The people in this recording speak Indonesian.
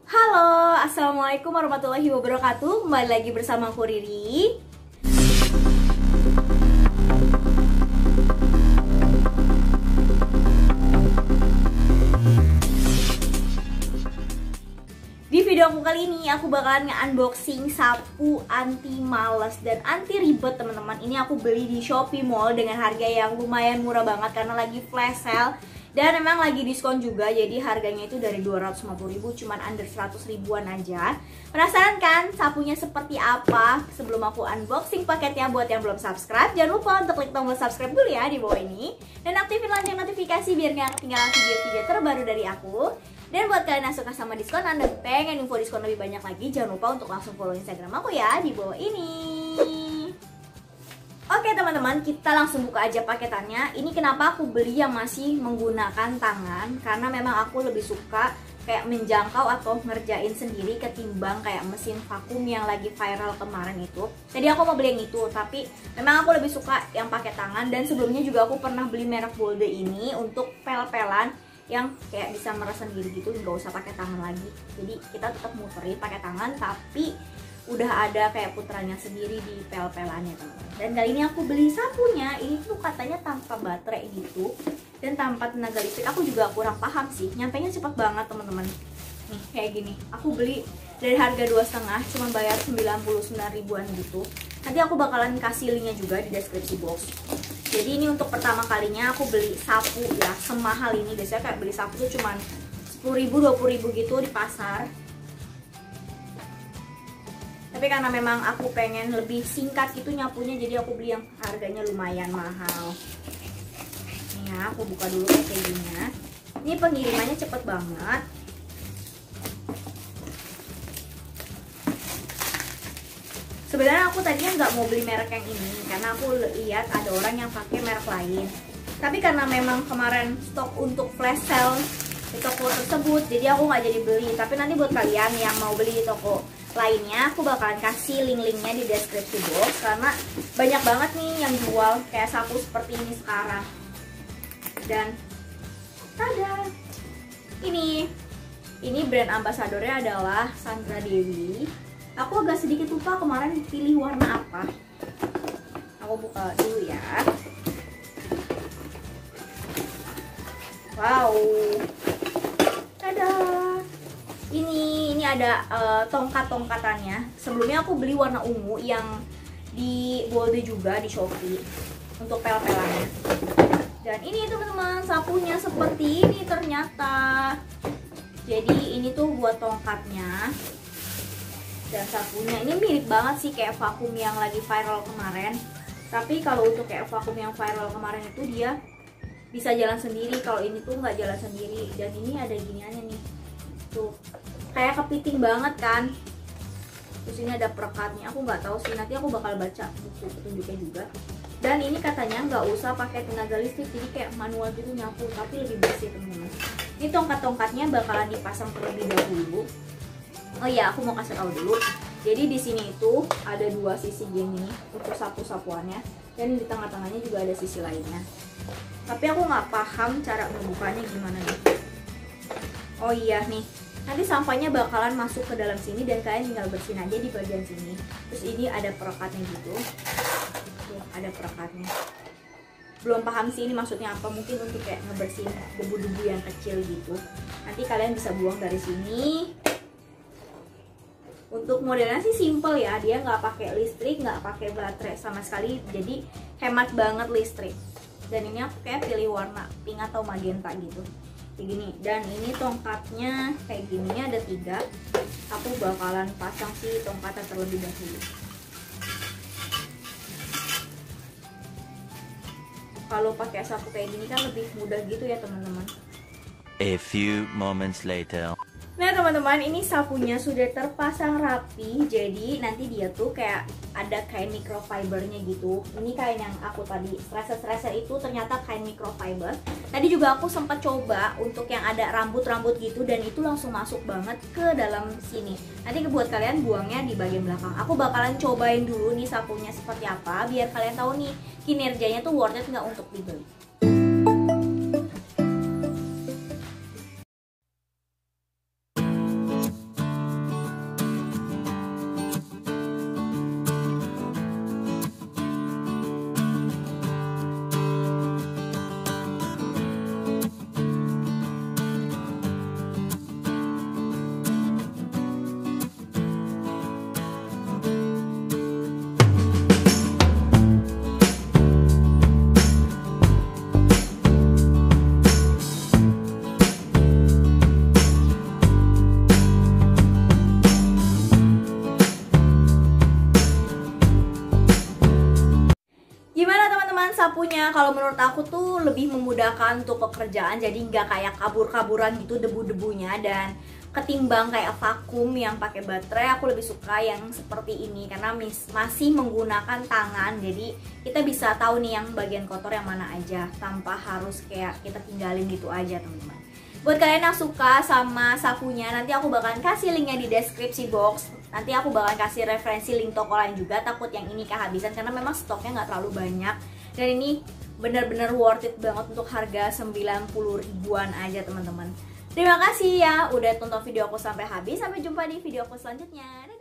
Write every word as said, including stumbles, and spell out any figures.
Halo, assalamualaikum warahmatullahi wabarakatuh. Kembali lagi bersama aku Riri. Di video aku kali ini aku bakalan nge-unboxing sapu anti males dan anti ribet teman-teman. Ini aku beli di Shopee Mall dengan harga yang lumayan murah banget karena lagi flash sale. Dan memang lagi diskon juga, jadi harganya itu dari dua ratus lima puluh ribu cuman under seratus ribuan aja. Penasaran kan sapunya seperti apa? Sebelum aku unboxing paketnya, buat yang belum subscribe, jangan lupa untuk klik tombol subscribe dulu ya di bawah ini. Dan aktifin lonceng notifikasi biar gak ketinggalan video-video terbaru dari aku. Dan buat kalian yang suka sama diskon, anda pengen info diskon lebih banyak lagi, jangan lupa untuk langsung follow Instagram aku ya di bawah ini. Oke teman-teman, kita langsung buka aja paketannya. Ini kenapa aku beli yang masih menggunakan tangan, karena memang aku lebih suka kayak menjangkau atau ngerjain sendiri ketimbang kayak mesin vakum yang lagi viral kemarin itu. Jadi aku mau beli yang itu, tapi memang aku lebih suka yang pakai tangan. Dan sebelumnya juga aku pernah beli merek Bolde ini untuk pel-pelan yang kayak bisa meres sendiri gitu, nggak usah pakai tangan lagi. Jadi kita tetap muterin pakai tangan, tapi udah ada kayak putarannya sendiri di pel-pelannya teman-teman. Dan kali ini aku beli sapunya, ini tuh katanya tanpa baterai gitu dan tanpa tenaga listrik. Aku juga kurang paham sih, nyampainya cepet banget teman-teman. Nih kayak gini, aku beli dari harga dua setengah, cuma bayar sembilan puluh sembilan ribuan gitu. Nanti aku bakalan kasih linknya juga di deskripsi box. Jadi ini untuk pertama kalinya aku beli sapu ya, semahal ini. Biasanya kayak beli sapu tuh cuman sepuluh ribu, dua puluh ribu gitu di pasar. Tapi karena memang aku pengen lebih singkat gitu nyapunya, jadi aku beli yang harganya lumayan mahal. Nih ya, aku buka dulu packagingnya. Ini pengirimannya cepet banget. Sebenarnya aku tadinya nggak mau beli merek yang ini, karena aku lihat ada orang yang pakai merek lain. Tapi karena memang kemarin stok untuk flash sale di toko tersebut, jadi aku nggak jadi beli. Tapi nanti buat kalian yang mau beli di toko lainnya, aku bakalan kasih link-linknya di deskripsi box, karena banyak banget nih yang jual kayak sapu seperti ini sekarang. Dan tada, ini ini brand ambasadornya adalah Sandra Dewi. Aku agak sedikit lupa kemarin pilih warna apa. Aku buka dulu ya. Wow, tada. Ini ini ada uh, tongkat-tongkatannya. Sebelumnya aku beli warna ungu yang di Bolde juga di Shopee untuk pel-pelannya. Dan ini teman-teman, sapunya seperti ini ternyata. Jadi ini tuh buat tongkatnya. Dan sapunya ini mirip banget sih kayak vakum yang lagi viral kemarin. Tapi kalau untuk kayak vakum yang viral kemarin itu dia bisa jalan sendiri. Kalau ini tuh nggak jalan sendiri. Dan ini ada giniannya nih. Tuh kayak kepiting banget kan. Terus ini ada perekatnya, aku nggak tahu sih, nanti aku bakal baca buku petunjuknya juga. Dan ini katanya nggak usah pakai tenaga listrik, jadi kayak manual gitu nyapu, tapi lebih bersih teman-teman. Ini tongkat-tongkatnya bakalan dipasang terlebih dahulu. Oh iya, aku mau kasih tahu dulu. Jadi di sini itu ada dua sisi gini untuk sapu-sapuannya, dan di tengah-tengahnya juga ada sisi lainnya. Tapi aku nggak paham cara membukanya gimana nih. Oh iya nih, nanti sampahnya bakalan masuk ke dalam sini dan kalian tinggal bersihin aja di bagian sini. Terus ini ada perekatnya gitu. Tuh, ada perekatnya. Belum paham sih ini maksudnya apa, mungkin untuk kayak ngebersihin debu-debu yang kecil gitu. Nanti kalian bisa buang dari sini. Untuk modelnya sih simple ya, dia nggak pakai listrik, nggak pakai baterai sama sekali, jadi hemat banget listrik. Dan ini aku kayak pilih warna pink atau magenta gitu. Kayak gini. Dan ini tongkatnya kayak gini, ada tiga. Aku bakalan pasang sih tongkatnya terlebih dahulu. Kalau pakai sapu kayak gini kan lebih mudah gitu ya teman-teman. A few moments later. Nah teman-teman, ini sapunya sudah terpasang rapi. Jadi nanti dia tuh kayak ada kain microfibernya gitu. Ini kain yang aku tadi stresser-stresser itu ternyata kain microfiber. Tadi juga aku sempat coba untuk yang ada rambut-rambut gitu, dan itu langsung masuk banget ke dalam sini. Nanti buat kalian buangnya di bagian belakang. Aku bakalan cobain dulu nih sapunya seperti apa, biar kalian tahu nih kinerjanya tuh worth it nggak untuk dibeli. sapunya. Kalau menurut aku tuh lebih memudahkan untuk pekerjaan, jadi nggak kayak kabur-kaburan gitu debu-debunya. Dan ketimbang kayak vakum yang pakai baterai, aku lebih suka yang seperti ini karena mis masih menggunakan tangan. Jadi kita bisa tahu nih yang bagian kotor yang mana aja tanpa harus kayak kita tinggalin gitu aja, teman-teman. Buat kalian yang suka sama sapunya, nanti aku bakalan kasih linknya di deskripsi box. Nanti aku bakalan kasih referensi link toko lain juga, takut yang ini kehabisan karena memang stoknya nggak terlalu banyak. Dan ini bener-bener worth it banget untuk harga sembilan puluh ribuan aja, teman-teman. Terima kasih ya udah tonton video aku sampai habis. Sampai jumpa di video aku selanjutnya.